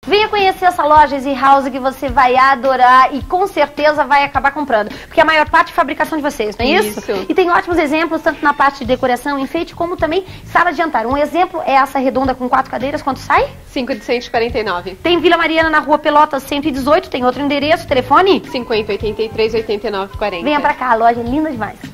Venha conhecer essa loja Easy House que você vai adorar e com certeza vai acabar comprando. Porque a maior parte é fabricação de vocês, não é isso? E tem ótimos exemplos, tanto na parte de decoração, enfeite, como também sala de jantar. Um exemplo é essa redonda com 4 cadeiras, quanto sai? 5 de 149. Tem Vila Mariana na Rua Pelotas 118, tem outro endereço, telefone? 50 83 89 40. Venha pra cá, a loja é linda demais.